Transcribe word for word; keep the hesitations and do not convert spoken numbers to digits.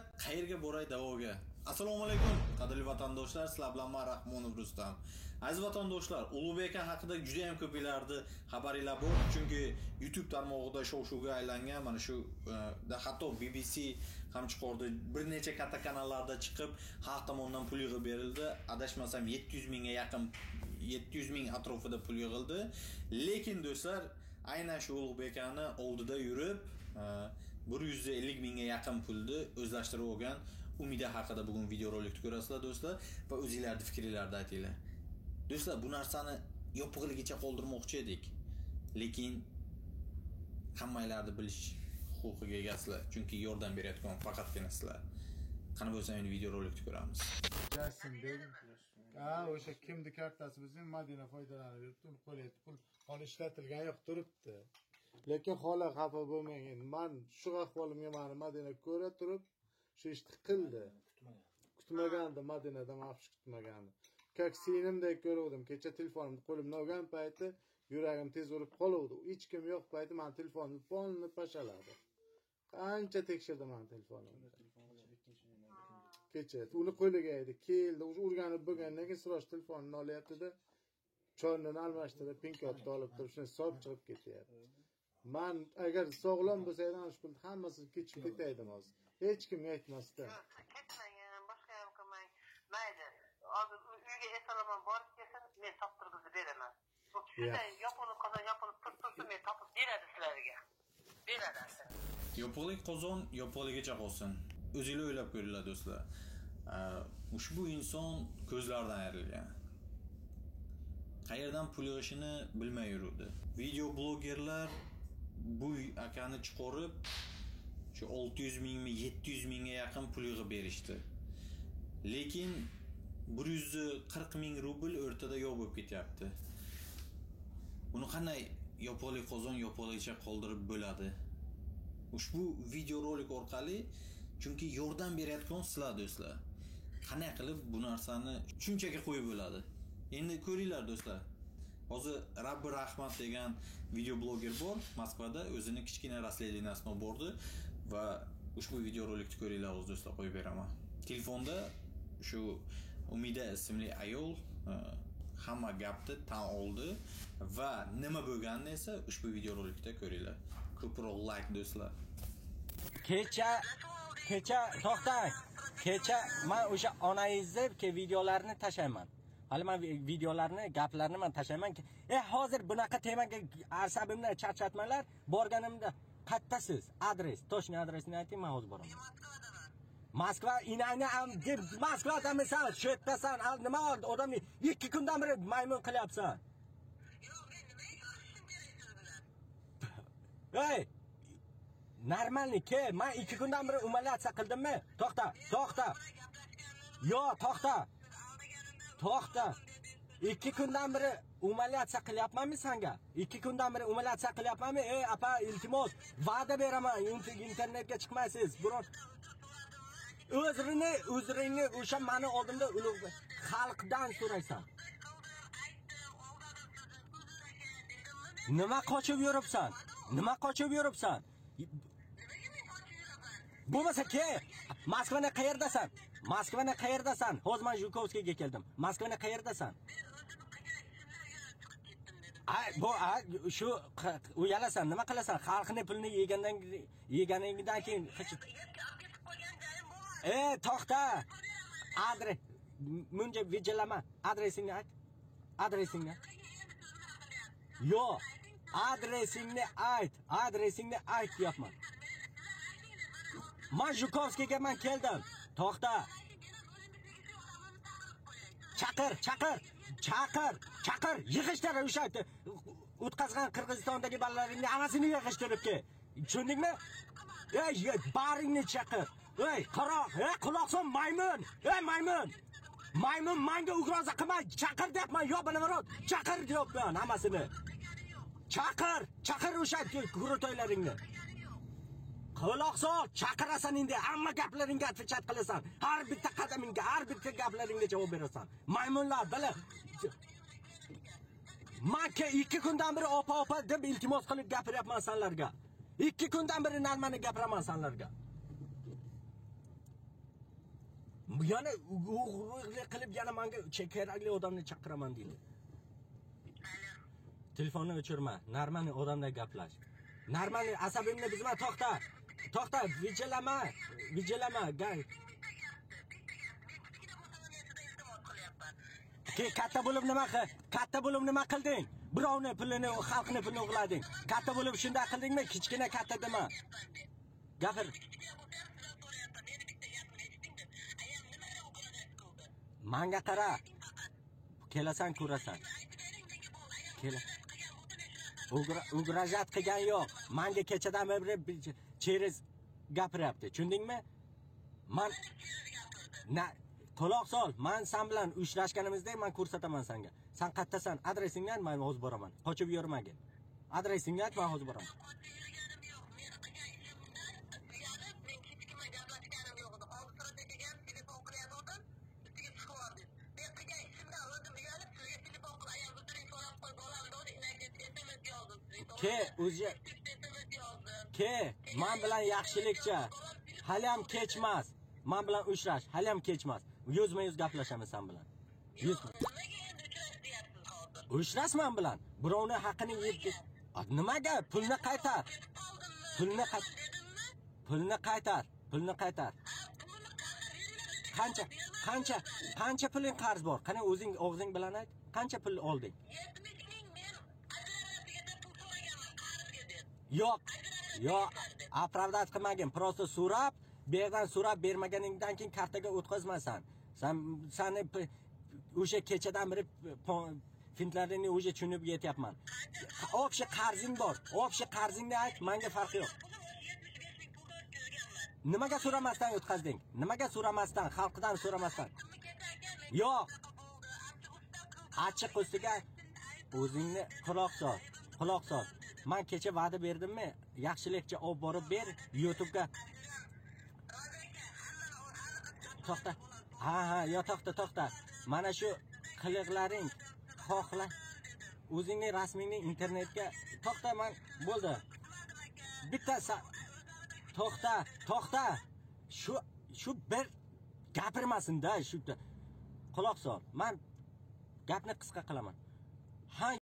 qayerga boray da'voga. Assalomu alaykum, qadrli vatandoshlar, sizlar bilan men Rahmonov Rustam. Aziz vatandoshlar, Ulug'bek aka haqida juda ham ko'pingizlarda xabaringiz bor, chunki YouTube tarmog'ida shov-shuvga aylangan, mana shu da hatto B B C ham chiqardi, bir necha katta kanallarda chiqib, xalq tomonidan pul yig'ib berildi. Adashmasam yetti yuz mingga yaqin yetti yuz ming atrofida pul yig'ildi. Lekin do'stlar, aynan shu Ulug'bek akani oldida yurib, bir yuz ellik mingga yaqin pulni o'zlashtirib olgan Umida haqida bugun video rolikni ko'rasizlar do'stlar va o'zingizlarning fikringizni aytinglar. Do'stlar, bu narsani yopiqligicha qoldirmoqchi edik. Lekin hammanglarni bilish huquqiga egasizlar, chunki yordam berayotgan faqatgina sizlar. Qani bo'lsa, endi video rolikni ko'ramiz. Jasin dedim. Ha, o'sha kimni kartasi bizning Madina foydalanib yuribdi, uni qo'lyapti, pul hali ishlatilgan yo'q turibdi. Lekin xola xafa bo'lmang, endi men shu ahvolimga meni Madina ko'ra turib shu ishni qildi. Kutmagandi, Madinadan afsus kutmagandi. Как sinimdek ko'ruvdim. Kecha telefonimni qo'limda olgan payti yuragim tez urib qoluvdi. Hech kim yo'q payti men telefonni polni pashaladi. Qancha tekshirdim men telefonimni. Kecha uni qo'liga edi, keldi, urganib bo'lgandan keyin Sirosh telefonini olyapti-da, chornini almashtirib, pinkotni olib turib, shuni hisob chiqib ketyapti. Men agar sog'lom bo'lsa edi, shu pulni hammasini kechib ketaydim hozir. Hech kimga aytmasdan. Ketmagan, boshqa ham qilmang. Mayli. Hozir uyga esalomon borib kelsin, men toptirib beraman. Bu shunday yopilib qozon yopilib tursa, men topib beradi sizlarga. Beradi. Yopiqlik qozon yopiqligicha qolsin. O'zingizlar o'ylab ko'ringlar do'stlar. Ushbu inson ko'zlaridan ayrilgan. Qayerdan pul yig'ishini bilmay yurdi. Video blogerlar bu akani chiqarib shu olti yuz mingmi, yetti yuz mingga yaqin pul yig'ib berishdi. Lekin bir yuz qirq ming rubl o'rtada yo'q bo'lib ketyapti. Buni qanday yopiqlik qozon yopiqligicha qoldirib bo'ladi? Ushbu video rolik orqali, chunki yordam berayotgan sizlar do'stlar. Qanday qilib bu narsani shunchaki qo'yib bo'ladi? Endi ko'ringlar do'stlar. Hozir Rabbi Rahmat degan video bloger bor, Moskvada o'zining kichkina расследованиясini olib bordi va ushbu video rolikni ko'ringlar do'stlar, qo'yib beraman. Telefonda shu Umida ismli ayol hamma gapni tan oldi va nima bo'lganini esa ushbu video rolikda ko'ringlar. Ko'proq like do'stlar. Kecha kecha to'xtang. Kecha men o'sha onangizni videolarini tashlayman. Hali men videolarni, gaplarni men tashlayman. E hozir bunaqa temaga asabimni charchatmanglar. Borganimda qattasiz, adres, to'shni adresini ayting, men hozir boraman. Moskva inayni ham deb Moskvadan misal shu yerdasan, nima oldi odamni ikki kundan beri maymun qilyapsan. Yo'q, men nima qilishim kerak? Ey, normalni ke, men ikki kundan beri umalatsiya qildimmi? To'xta, to'xta. Yo'q, to'xta. To'xta. ikki kundan beri umalatsiya qilyapmanmi senga? ikki kundan beri umalatsiya qilyapmanmi? Ey, apa, iltimos, va'da beraman, internetga chiqmaysiz. Biror o'zrini, o'zringni o'sha meni oldimda ulug' xalqdan so'raysan. Nima qochib yuribsan? Nima qochib yuribsan? Bo'lmasa ke, Moskvani qayerdasan? Moskvani qayerdasan? Hozir men Zhukovskiyga keldim. Moskvani qayerdasan? Ay, bu shu uyalasan, nima qilasan? Xalqning pulini yegandan yeganingdan keyin E, to'xta. Adres munja vijilama. Adresingni ayt. Adresingni. Yo'q. Adresingni ayt. Adresingni ayt deyapman. Men Zhukovskiyga men keldim. To'xta. Chaqir, chaqir. Chaqir, chaqir. Yig'ishtir o'sha o'tkazgan Qirg'izistondagi balalaringni hammasini yig'ishtirib kel. Tushundingmi? Ey, baringni chaqir. Ey, qaroq, ey, quloqson maymun. Ey, maymun. Maymun menga ugroza qilmay, chaqir deyapman, yo bilaverot. Chaqir deyapman hammasini. Chaqir, chaqir o'sha gurutoylaringni. Quloq sol, chaqirasan endi, hamma gaplaringga atfachat qilasan. Har bitta qadamingga, har bitta gaplaringga javob berasan. Maymunlar, bila. Menga ikki kundan beri opa-opa deb iltimos qilib gapiryapman senlarga. ikki kundan beri narmani gapiraman senlarga. yana o'g'rilik qilib yana menga kerakli odamni chaqiraman deydi. Telefonni o'chirma. Normal odamdek gaplash. Normal asabimni buzma, to'xta. To'xta, vijilama. Vijilama. Ke katta bo'lib nima qil? Katta bo'lib nima qilding? Birovni pulini, xalqni pulini o'g'lading. Katta bo'lib shunday qildingmi? Kichkina katta dema. Gapir. Manga qara. Kelasan, ko'rasan. Kela. Ugrajat qilgan yo'q. Menga kechadan beri cheres gapiryapti. Tushundingmi? Men na quloq sol. Men sen bilan uchrashganimizda men ko'rsataman senga. Sen qayerdasan? Adresingni ayt, men hozir boraman. Qochib yurmagin. Adresingni ayt, men hozir boraman. Ke, o'zi Ke, men bilan yaxshilikcha. Hali ham kechmas. Men bilan uchrash, hali ham kechmas. Yuzma-yuz gaplashamiz sen bilan. Yuzma. Uchrashman bilan. Birovning haqqini yeb. Nimaga? Pulni qaytar. Pulni qaytar. Pulni qaytar. Pulni qaytar. Qancha? Qancha? Qancha puling qarz bor? Qani o'zing og'zing bilan ayt. Qancha pul olding? Yo'q. Yo'q. Apravdat qilmagin. Prosta so'rab, bu yerdan so'rab bermaganingdan keyin kartaga o'tkazmasan. Sen seni o'sha kechadan beri fintlarini o'sha tushunib yetyapman. O'sha qarzing bor. O'sha qarzingni ayt, menga farqi yo'q. Nimaga so'ramasdan o'tkazding? Nimaga so'ramasdan, xalqdan so'ramasdan? Yo'q. Achchiq ustiga o'zingni quloq sol. Quloq sol. Men kecha va'da berdimmi? Yaxshilikcha olib borib ber YouTube'ga. To'xta. Ha ha, yo to'xta, to'xta. Mana shu qiliqlaring xohla. O'zingning rasmingni internetga to'xta, men bo'ldi. Bitta to'xta, to'xta. Shu shu bir gapirmasin-da, shu quloq sol. Men gapni qisqa qilaman. Ha,